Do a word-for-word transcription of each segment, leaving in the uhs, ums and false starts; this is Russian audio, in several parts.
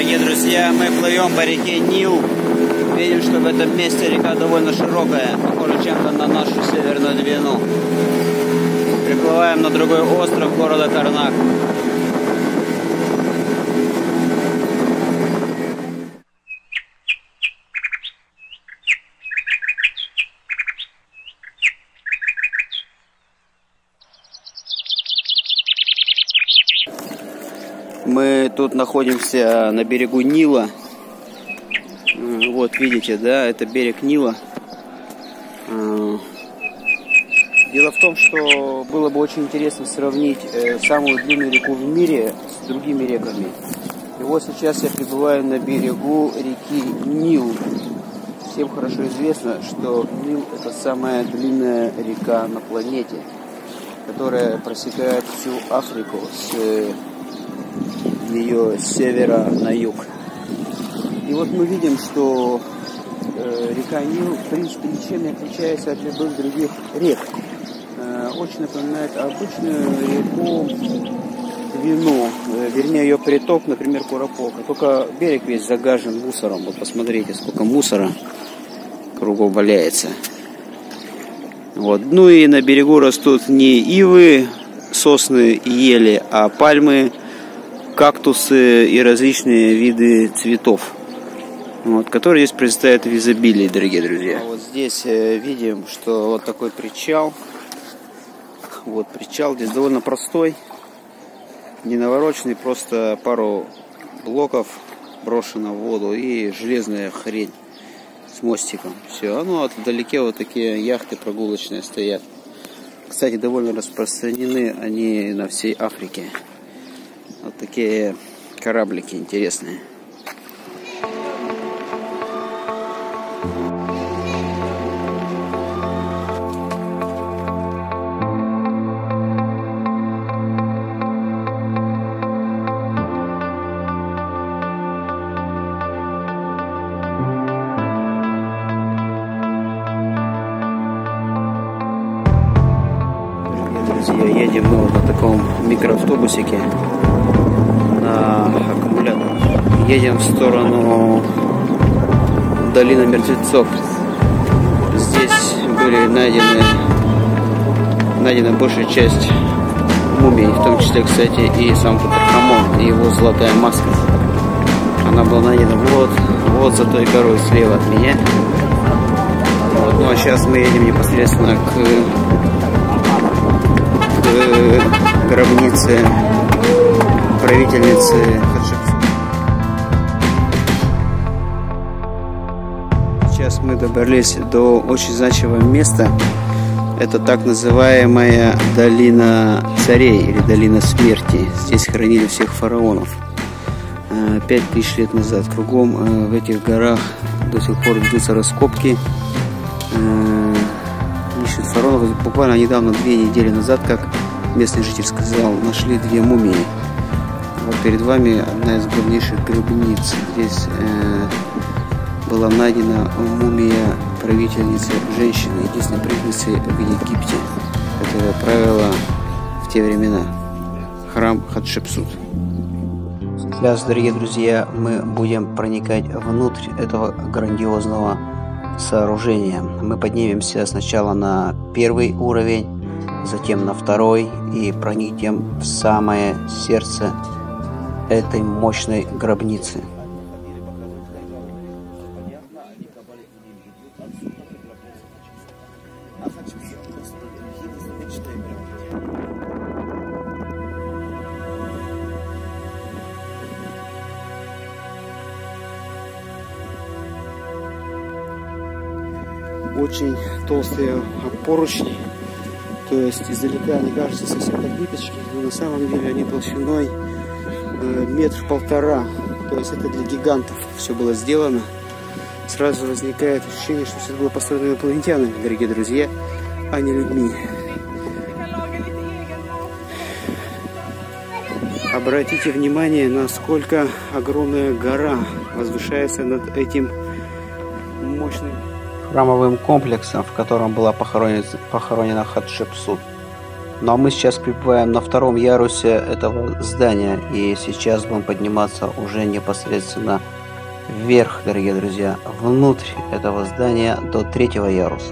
дорогие друзья, мы плывем по реке Нил. Видим, что в этом месте река довольно широкая, похожа чем-то на нашу Северную Двину. Приплываем на другой остров города Карнак. Мы тут находимся на берегу Нила. Вот видите, да, это берег Нила. Дело в том, что было бы очень интересно сравнить самую длинную реку в мире с другими реками. И вот сейчас я прибываю на берегу реки Нил. Всем хорошо известно, что Нил — это самая длинная река на планете, которая просекает всю Африку с ее с севера на юг. И вот мы видим, что э, река Нил, в принципе, ничем не отличается от любых других рек. Э, очень напоминает обычную реку Двину, э, вернее, ее приток, например, Куропока. Только берег весь загажен мусором. Вот посмотрите, сколько мусора кругом валяется. Вот. Ну и на берегу растут не ивы, сосны и ели, а пальмы, кактусы и различные виды цветов, вот, которые здесь представляют в изобилии, дорогие друзья. А вот здесь э, видим, что вот такой причал. Вот причал здесь довольно простой, не навороченный, просто пару блоков брошено в воду и железная хрень с мостиком. Все, ну а вдалеке вот такие яхты прогулочные стоят. Кстати, довольно распространены они на всей Африке. Вот такие кораблики интересные. Друзья, едем мы вот на таком микроавтобусике на аккумулятор. Едем в сторону долины мертвецов. Здесь были найдены найдена большая часть мумий, в том числе, кстати, и сам Тутанхамон, и его золотая маска. Она была найдена вот, вот за той горой слева от меня. Вот. Ну а сейчас мы едем непосредственно к, к гробнице правительницы Хатшепсут. Сейчас мы добрались до очень значимого места. Это так называемая долина царей или долина смерти. Здесь хоронили всех фараонов пять тысяч лет назад. Кругом в этих горах до сих пор ведутся раскопки. Ищут фараонов. Буквально недавно, две недели назад, как местный житель сказал, нашли две мумии. Вот перед вами одна из главнейших гробниц. Здесь э, была найдена мумия правительницы женщины, единственной правительницы в Египте, которая правила в те времена. Храм Хатшепсут. Сейчас, дорогие друзья, мы будем проникать внутрь этого грандиозного сооружения. Мы поднимемся сначала на первый уровень, затем на второй и проникнем в самое сердце этой мощной гробницы. Очень толстые поручни, то есть издалека они кажутся совсем как ниточки, но на самом деле они толщиной э, метр полтора, то есть это для гигантов все было сделано. Сразу возникает ощущение, что все это было построено инопланетянами, дорогие друзья, а не людьми. Обратите внимание, насколько огромная гора возвышается над этим мощным храмовым комплексом, в котором была похоронена, похоронена Хатшепсут. Ну а мы сейчас прибываем на втором ярусе этого здания, и сейчас будем подниматься уже непосредственно вверх, дорогие друзья, внутрь этого здания до третьего яруса.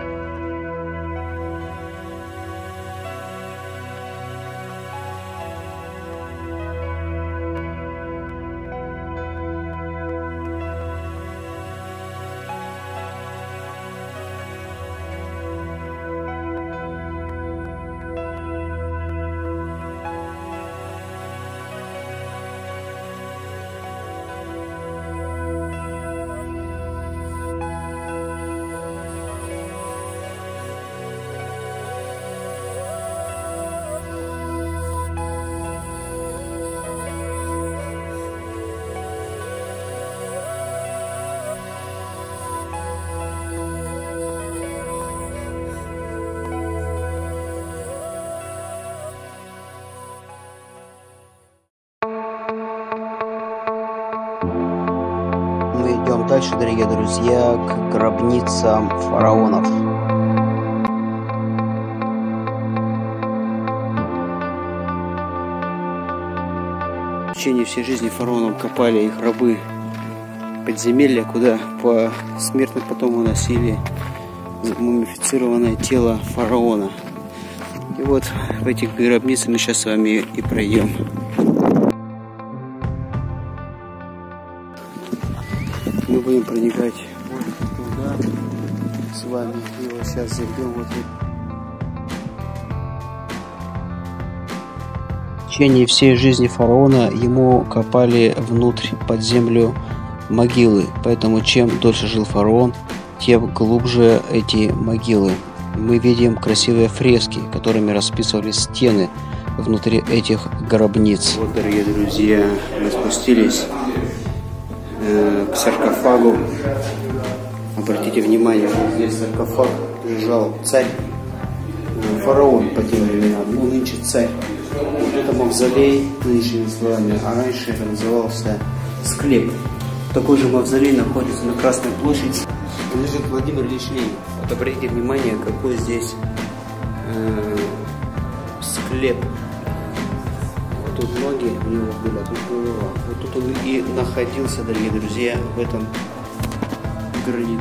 Мы идем дальше, дорогие друзья, к гробницам фараонов. В течение всей жизни фараонов копали их рабы подземелья, куда по смертно потом уносили мумифицированное тело фараона. И вот в этих гробницах мы сейчас с вами и пройдем. Мы будем проникать вот туда с вами, и вот сейчас зайдем вот. В течение всей жизни фараона ему копали внутрь под землю могилы, поэтому чем дольше жил фараон, тем глубже эти могилы. Мы видим красивые фрески, которыми расписывали стены внутри этих гробниц. Вот, дорогие друзья, мы спустились к саркофагу. Обратите внимание, здесь саркофаг лежал царь, фараон по тем временам, ну нынче царь. Вот это мавзолей нынешними словами, а раньше это назывался склеп. Такой же мавзолей находится на Красной площади. Лежит Владимир Ильич Ленин. Вот обратите внимание, какой здесь э, склеп. Тут ноги у него были, а тут голова. Вот тут он и находился, дорогие друзья, в этом граните.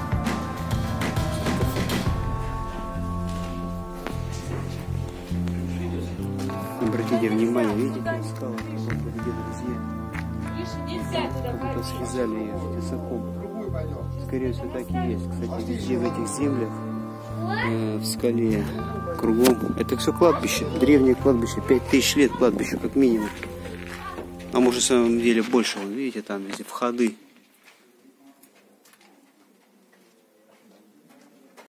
Обратите внимание, видите, скала, вот, дорогие друзья. Как будто срезали ее тесаком. Скорее всего, так и есть. Кстати, везде в этих землях, э, в скале, кругом. Это все кладбище, древнее кладбище, пять тысяч лет кладбищу как минимум. А может, в самом деле больше. Вон, видите, там везде входы.